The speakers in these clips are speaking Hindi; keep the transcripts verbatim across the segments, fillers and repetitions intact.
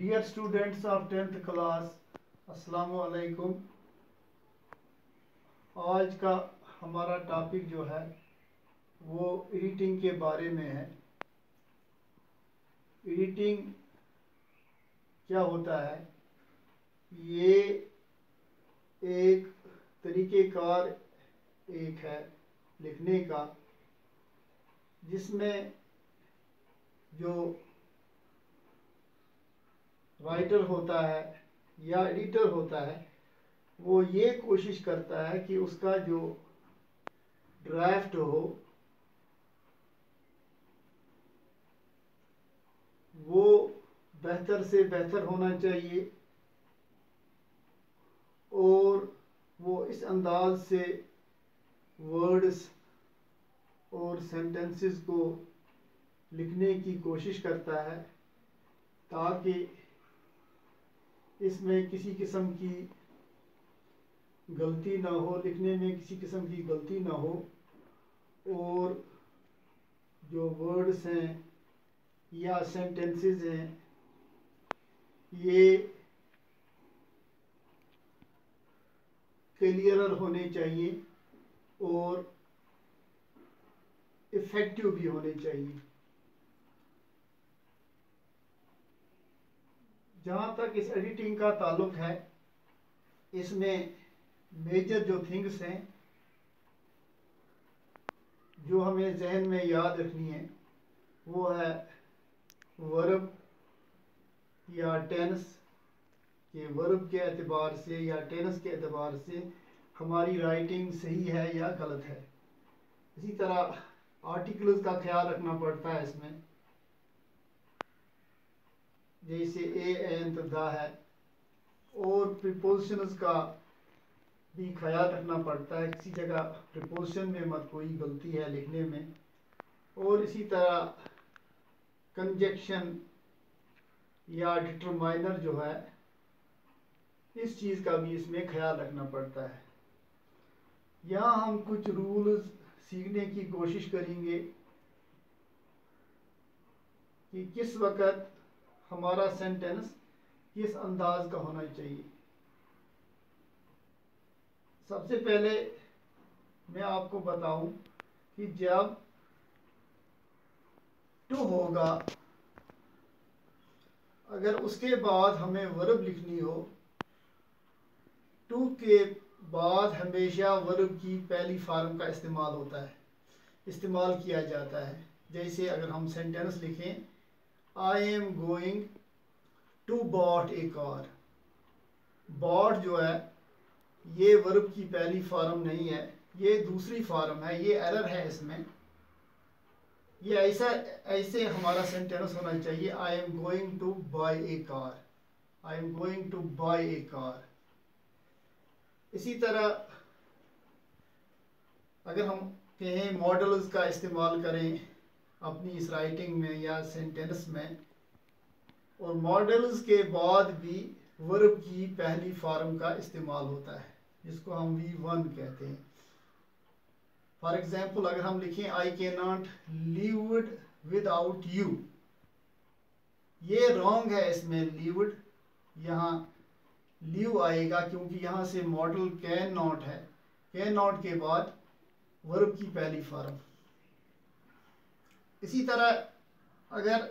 Dear students of tenth class, अस्सलामु अलैकुम। आज का हमारा टॉपिक जो है वो एडिटिंग के बारे में है। एडिटिंग क्या होता है? ये एक तरीक़ेकार एक है लिखने का, जिसमें जो राइटर होता है या एडिटर होता है वो ये कोशिश करता है कि उसका जो ड्राफ्ट हो वो बेहतर से बेहतर होना चाहिए और वो इस अंदाज से वर्ड्स और सेंटेंसेस को लिखने की कोशिश करता है ताकि इसमें किसी किस्म की गलती ना हो, लिखने में किसी किस्म की गलती ना हो, और जो वर्ड्स हैं या सेंटेंसेस हैं ये क्लियर होने चाहिए और इफ़ेक्टिव भी होने चाहिए। जहाँ तक इस एडिटिंग का ताल्लुक है, इसमें मेजर जो थिंग्स हैं जो हमें जहन में याद रखनी है वो है वर्ब या टेंस के वर्ब के एतबार से या टेंस के एतबार से हमारी राइटिंग सही है या गलत है। इसी तरह आर्टिकल्स का ख्याल रखना पड़ता है इसमें, जैसे ए एंड द है, और प्रीपोजिशंस का भी ख्याल रखना पड़ता है, किसी जगह प्रीपोजिशन में मत कोई गलती है लिखने में। और इसी तरह कंजक्शन या डिटरमाइनर जो है इस चीज़ का भी इसमें ख्याल रखना पड़ता है। यहाँ हम कुछ रूल्स सीखने की कोशिश करेंगे कि किस वक़्त हमारा सेंटेंस किस अंदाज का होना चाहिए। सबसे पहले मैं आपको बताऊं कि जब टू होगा, अगर उसके बाद हमें वर्ब लिखनी हो, टू के बाद हमेशा वर्ब की पहली फॉर्म का इस्तेमाल होता है, इस्तेमाल किया जाता है। जैसे अगर हम सेंटेंस लिखें, I am going to bought a car. Bought जो है ये वर्ब की पहली फॉर्म नहीं है, ये दूसरी फॉर्म है, ये एरर है इसमें। ये ऐसा ऐसे हमारा सेंटेंस होना चाहिए, I am going to buy a car, I am going to buy a car. इसी तरह अगर हम कहें मॉडल्स का इस्तेमाल करें अपनी इस राइटिंग में या सेंटेंस में, और मॉडल्स के बाद भी वर्ब की पहली फॉर्म का इस्तेमाल होता है, जिसको हम वी वन कहते हैं। फॉर एग्जाम्पल अगर हम लिखें I can not live without you, ये रॉन्ग है, इसमें लिव्ड यहाँ लिव आएगा क्योंकि यहाँ से मॉडल कैन नॉट है, कैन नॉट के बाद वर्ब की पहली फॉर्म। इसी तरह अगर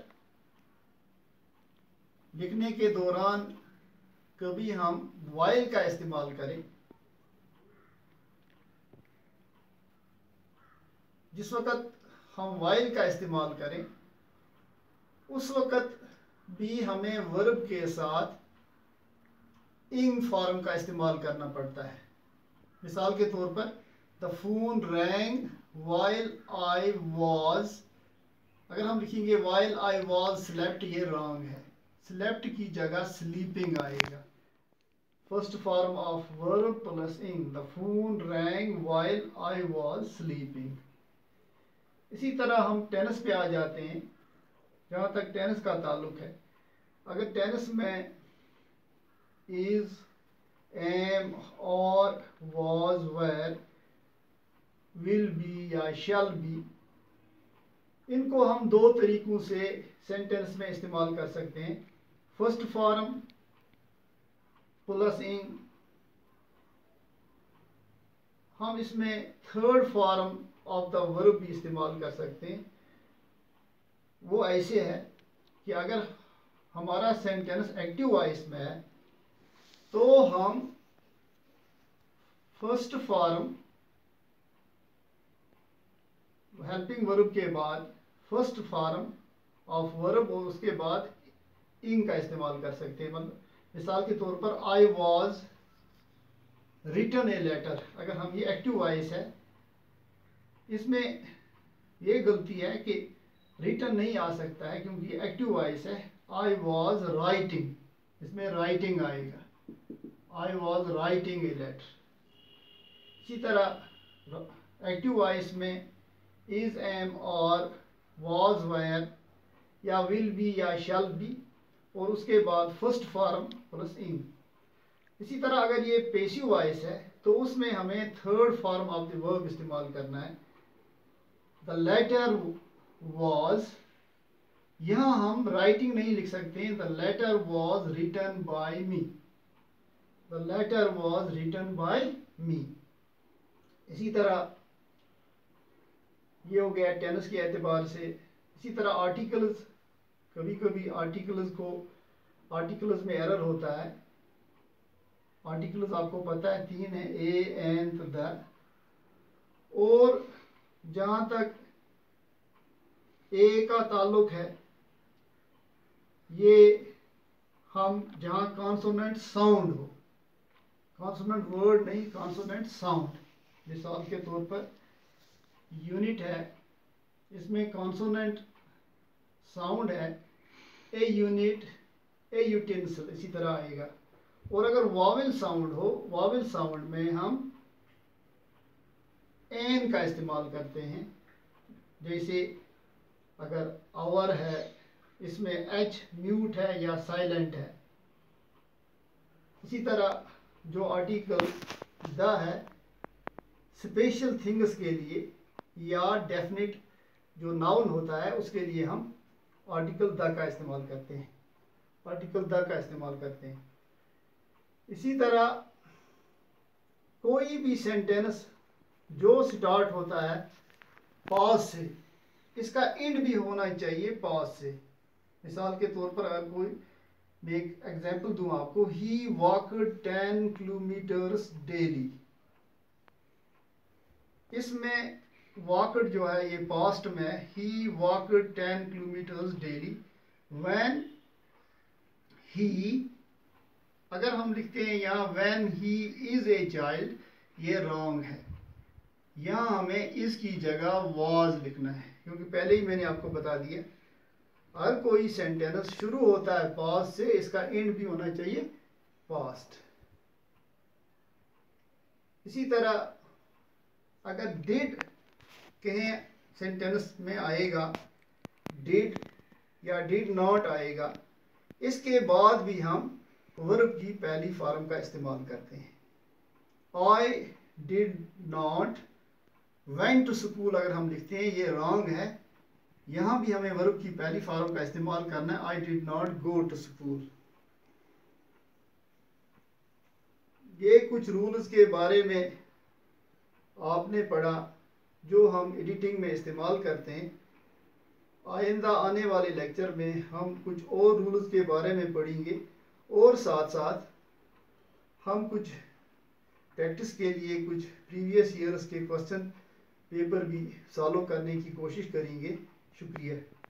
लिखने के दौरान कभी हम वाइल का इस्तेमाल करें, जिस वक़्त हम वाइल का इस्तेमाल करें उस वक़्त भी हमें वर्ब के साथ इंग फॉर्म का इस्तेमाल करना पड़ता है। मिसाल के तौर पर the phone rang while I was, अगर हम लिखेंगे वाइल आई वॉज स्लेप्ट, ये रॉन्ग है, स्लेप्ट की जगह स्लीपिंग आएगा। First form of verb plus ing, the phone rang while I was sleeping. इसी तरह हम टेंस पे आ जाते हैं। जहाँ तक टेंस का ताल्लुक है, अगर टेंस में इज, एम और वाज, वेर, विल बी या शैल बी, इनको हम दो तरीक़ों से सेंटेंस में इस्तेमाल कर सकते हैं। फर्स्ट फॉर्म प्लस इन, हम इसमें third form of the verb भी इस्तेमाल कर सकते हैं। वो ऐसे है कि अगर हमारा सेंटेंस एक्टिव वॉइस में है तो हम फर्स्ट फॉर्म हेल्पिंग वर्ब के बाद फर्स्ट फॉर्म ऑफ वर्ब और उसके बाद इन का इस्तेमाल कर सकते हैं। मतलब मिसाल के तौर पर I was written a letter, अगर हम ये एक्टिव वॉइस है, इसमें ये गलती है कि रिटन नहीं आ सकता है क्योंकि ये एक्टिव वॉइस है। आई वॉज राइटिंग, इसमें राइटिंग आएगा, I was writing a letter. इसी तरह एक्टिव वॉइस में इज, एम और वॉज, वेयर या विल बी या शैल बी और उसके बाद फर्स्ट फॉर्म प्लस इन। इसी तरह अगर ये पेसिव वॉइस है तो उसमें हमें third form of the verb इस्तेमाल करना है। द लेटर वॉज, यहाँ हम राइटिंग नहीं लिख सकते हैं। The letter was written by me, the letter was written by me. इसी तरह ये हो गया टेंस के एतबार से। इसी तरह आर्टिकल्स, कभी कभी आर्टिकल्स को आर्टिकल्स में एरर होता है। आर्टिकल्स आपको पता है तीन है, ए, एंड, द। और जहाँ तक ए का ताल्लुक है, ये हम जहाँ कॉन्सोनेंट साउंड हो, कॉन्सोनेंट वर्ड नहीं, कॉन्सोनेंट साउंड। मिसाल के तौर पर यूनिट है, इसमें कॉन्सोनेंट साउंड है, ए यूनिट, ए यूटेंसिल, इसी तरह आएगा। और अगर वॉवेल साउंड हो, वॉवेल साउंड में हम एन का इस्तेमाल करते हैं। जैसे अगर आवर है, इसमें एच म्यूट है या साइलेंट है। इसी तरह जो आर्टिकल द है, स्पेशल थिंग्स के लिए या डेफिनेट जो नाउन होता है उसके लिए हम आर्टिकल द का इस्तेमाल करते हैं, आर्टिकल द का इस्तेमाल करते हैं। इसी तरह कोई भी सेंटेंस जो स्टार्ट होता है पॉज से, इसका एंड भी होना चाहिए पॉज से। मिसाल के तौर पर अगर कोई, मैं एक एग्जांपल दूं आपको, he walked ten kilometres daily. इसमें वॉकड जो है ये पास्ट में, he walked ten kilometres daily when he, अगर हम लिखते हैं यहाँ when he is a child, ये रॉन्ग है। यहाँ हमें इसकी जगह वॉज लिखना है, क्योंकि पहले ही मैंने आपको बता दिया हर कोई सेंटेंस शुरू होता है पास्ट से, इसका एंड भी होना चाहिए पास्ट। इसी तरह अगर डिड कहें सेंटेंस में आएगा, डिड या डिड नॉट आएगा, इसके बाद भी हम वर्ब की पहली फॉर्म का इस्तेमाल करते हैं। I did not went to school अगर हम लिखते हैं, ये रॉन्ग है। यहाँ भी हमें वर्ब की पहली फॉर्म का इस्तेमाल करना है, I did not go to school. ये कुछ रूल्स के बारे में आपने पढ़ा जो हम एडिटिंग में इस्तेमाल करते हैं। आइंदा आने वाले लेक्चर में हम कुछ और रूल्स के बारे में पढ़ेंगे और साथ साथ हम कुछ प्रैक्टिस के लिए कुछ प्रीवियस ईयर्स के क्वेश्चन पेपर भी सॉल्व करने की कोशिश करेंगे। शुक्रिया।